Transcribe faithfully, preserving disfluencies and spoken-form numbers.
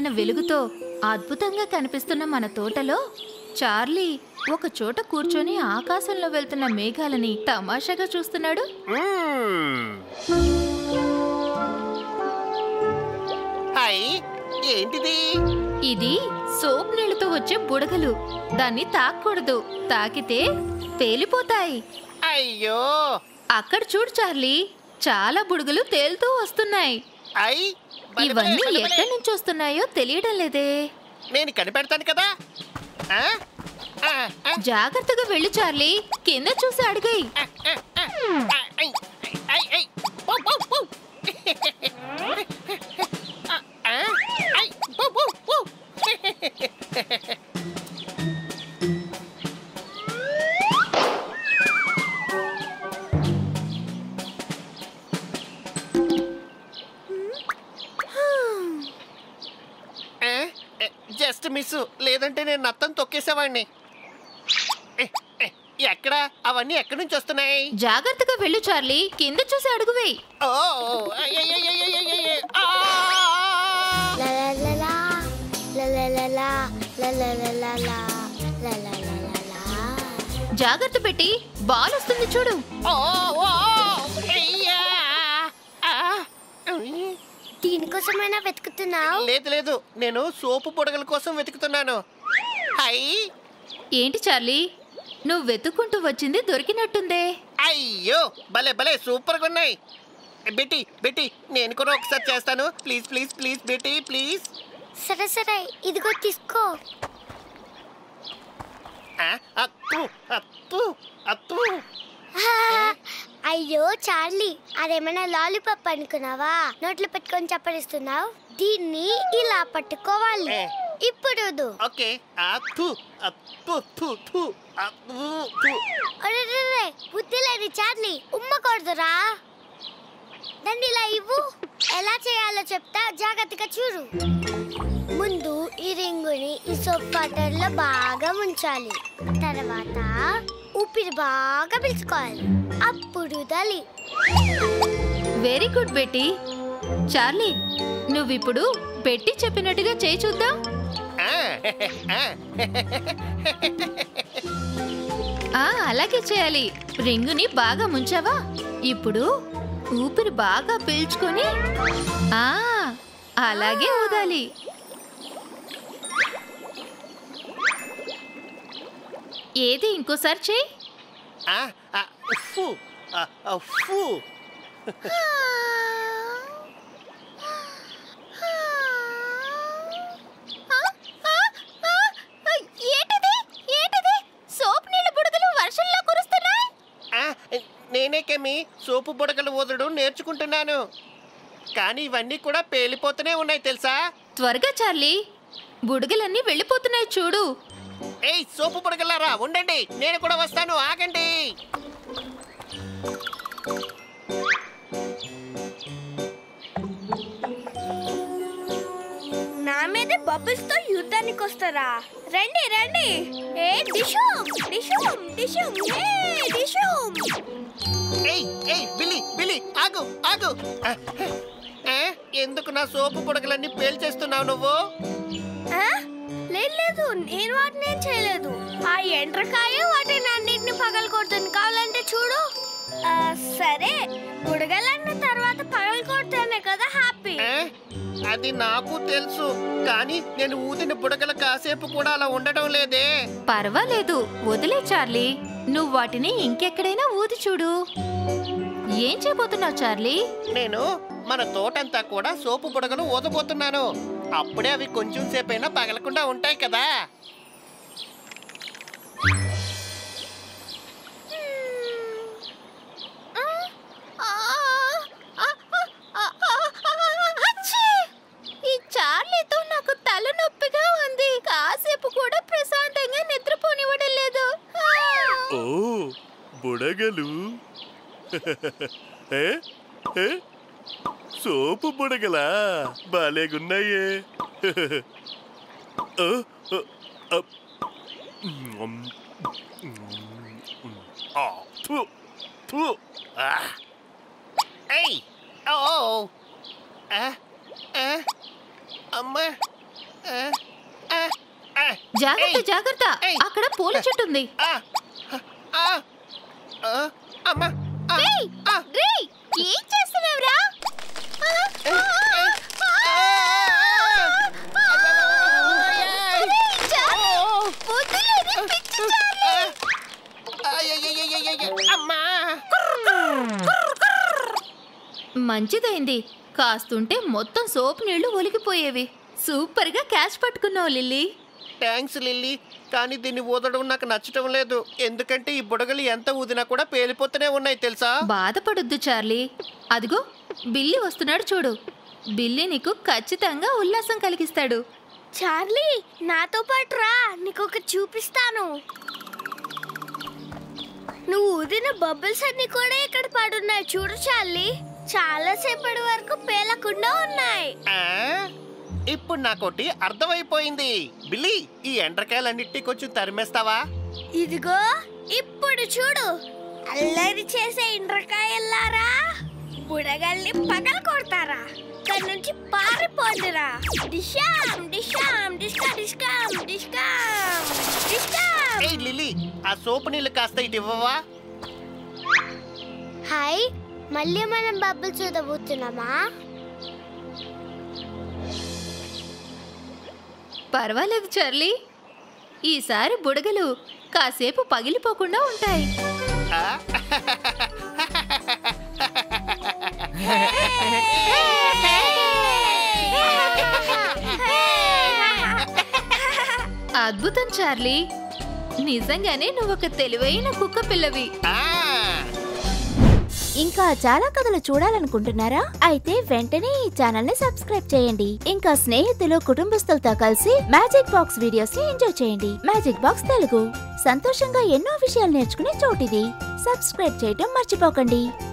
ప్రకాశవంతమైన వెలుగుతో అద్భుతంగా కనిపిస్తున్న మన తోటలో చార్లీ ఒక చోట కూర్చొని ఆకాశంలో వెళ్తున్న మేఘాలని తమాషాగా చూస్తున్నాడు. ఏంటిది? ఇది సోప్ నీళ్లతో వచ్చే బుడగలు. దాన్ని తాకూడదు, తాకితే పేలిపోతాయి. అయ్యో! అక్కడ చూడు చార్లీ, చాలా బుడగలు తేలుతూ వస్తున్నాయి. ఇవన్నీ ఎక్కడి నుంచి వస్తున్నాయో తెలియడం లేదే. నేను కనిపెడతాను కదా. జాగ్రత్తగా వెళ్ళు చార్లీ, కింద చూసి అడిగాయి. జస్ట్ మిస్, లేదంటే నేను నత్తం తొక్కేసేవాడిని. ఎక్కడ? అవన్నీ ఎక్కడి నుంచి వస్తున్నాయి? జాగ్రత్తగా వెళ్ళు చార్లీ, కింద చూసి అడుగువేయి. జాగ్రత్త పెట్టి, బాల్ వస్తుంది చూడు. దీనికోసమైనా వెతుకుతున్నావు? లేదు లేదు, నేను సోపు బుడగల కోసం వెతుకుతున్నాను. ఏంటి చార్లీ, నువ్వు వెతుక్కుంటూ వచ్చింది దొరికినట్టుందే. అయ్యో, భలే భలే సూపర్ గా ఉన్నాయి. బెట్టి బెట్టి, నేను కూడా ఒకసారి చేస్తాను. Please please please Betty please. సరే సరే, ఇదిగో తీసుకో. అత్తు అత్తు అత్తు. అయ్యో చార్లీ, అదేమైనా లాలీపాప్ అనుకున్నావా? నోట్లో పెట్టుకొని చప్పరిస్తున్నావు. దీన్ని ఇలా పట్టుకోవాలి. ఇప్పుడు ఓకే. అత్తు అత్తు తు తు అత్తు తు. అరెరెరె, బుద్ధి లేదు చార్లీ, ఉమ్మకూడదురా. దాన్ని ఇలా ఇవ్వు. ఎలా చేయాలో చెప్తా, జాగ్రత్తగా చూడు. ముందు ఈ రింగుని ఈ సోప్ వాటర్ లో బాగా ముంచాలి. తర్వాత ఊపిరి బాగా పీల్చుకోవాలి. అప్పుడు దలి. Very good Betty. చార్లీ, నువ్విప్పుడు బెట్టి చెప్పినట్టుగా చేయి చూద్దాం. అలాగే చేయాలి. రింగుని బాగా ముంచావా? ఇప్పుడు ఊపిరి బాగా పీల్చుకొని ఆ అలాగే ఊదాలి. ఏది ఇంకోసారి చెయ్యి. నేనే కెమి సోపు బుడగలు ఊదడం నేర్చుకుంటున్నాను. కానీ ఇవన్నీ కూడా పేలిపోతూనే ఉన్నాయి తెలుసా? త్వరగా చార్లీ, బుడగలన్నీ వెళ్ళిపోతున్నాయి చూడు. ఏయ్ సోపు బుడగలారా, ఉండండి, నేను కూడా వస్తాను, ఆగండి. నా మీద బబుల్స్ తో యుద్ధానికి వస్తారా? రండి రండి. ఏ డిషూమ్ డిషూమ్ డిషూమ్ ఏ డిషూమ్. ఏయ్ ఏయ్ బిల్లి బిల్లి, ఆగు ఆగు. ఎందుకు నా సోపు బుడగలన్నీ పేల్చేస్తున్నావు నువ్వు? లేదు లేదు, నేను వాటిని ఏం చేయలేదు. ఆ ఎండ్రకాయ వాటిని అన్నిటిని పగలు కొడుతుంది. కావాలంటే చూడు. సరే, బుడగలన్న తర్వాత పగలు కొడితేనే కదా హ్యాపీ. అది నాకు తెలుసు, కానీ నేను ఊదిన బుడగల కాసేపు కూడా అలా ఉండడం లేదే. పర్వాలేదు, వదిలే చార్లీ. నువ్వు వాటిని ఇంకెక్కడైనా ఊది చూడు. ఏం చేయబోతున్నావు చార్లీ? నేను మన తోటంతా కూడా సోపు బుడగలు ఊదబోతున్నాను. అప్పుడే అవి కొంచెం సేపైనా పగలకుండా ఉంటాయి కదా. ఈ చార్లీతో నాకు తలనొప్పిగా ఉంది. కాసేపు కూడా ప్రశాంతంగా నిద్రపోనివ్వడం లేదు. ఓ బుడగలు, సోపు బుడగలా, బాలేగున్నాయే. అమ్మా, జాగ్రత్త జాగ్రత్త, అక్కడ పూల చెట్టు ఉంది. అమ్మా ఏం చేస్తున్నావురా? మంచిదైంది, కాస్తుంటే మొత్తం సోప్ నీళ్లు ఒలికిపోయేవి. సూపర్ గా క్యాచ్ పట్టుకున్నావు లిల్లీ. థ్యాంక్స్ లిల్లీ, కానీ దీన్ని ఊదడం నాకు నచ్చటం లేదు. ఎందుకంటే ఈ బుడగలు ఎంత ఊదినా కూడా పేలిపోతూనే ఉన్నాయి తెలుసా. బాధపడొద్దు చార్లీ, అదిగో బిల్లీ వస్తున్నాడు చూడు. బిల్లీ నీకు ఖచ్చితంగా ఉల్లాసం కలిగిస్తాడు. చార్లీ నాతో పాటు రా, నీకు ఒక చూపిస్తాను. నువ్వు ఊదిన బబుల్స్ అన్ని కూడా ఇక్కడ పడున్నాయి చూడు చార్లీ. చాలా సేపటి వరకు పేలకుండా ఉన్నాయి. ఇప్పుడు నాకోటి అర్థమైపోయింది. బిల్లీ, ఈ ఎండ్రకాయలన్నిటి కొంచెం తరిమేస్తావా? ఇదిగో ఇప్పుడు చూడు, అల్లరి చేసే ఎండ్రకాయల్లారా, బుడగల్ని పగల కొడతారా, దాని నుంచి పారిపోండిరా. డిషామ్ డిషామ్ డిస్కా డిస్కామ్ డిస్కామ్ డిస్కామ్. ఏయ్ లిల్లీ, ఆ సోపు నీళ్ళు కాస్త ఇటు ఇవ్వవా? హాయ్, మళ్ళీ మనం బబ్బులు చూడబోతున్నామా? పర్వాలేదు చార్లీ, ఈసారి బుడగలు కాసేపు పగిలిపోకుండా ఉంటాయి. అద్భుతం చార్లీ, నిజంగానే నువ్వొక తెలివైన కుక్క పిల్లవి. ఇంకా చాలా కథలు చూడాలనుకుంటున్నారా? అయితే వెంటనే ఈ ఛానల్ ని సబ్స్క్రైబ్ చేయండి. ఇంకా స్నేహితులు కుటుంబస్తులతో కలిసి మ్యాజిక్ బాక్స్ వీడియోస్ ని ఎంజాయ్ చేయండి. మ్యాజిక్ బాక్స్ తెలుగు, సంతోషంగా ఎన్నో విషయాలు నేర్చుకునే చోటిది. సబ్స్క్రైబ్ చేయటం మర్చిపోకండి.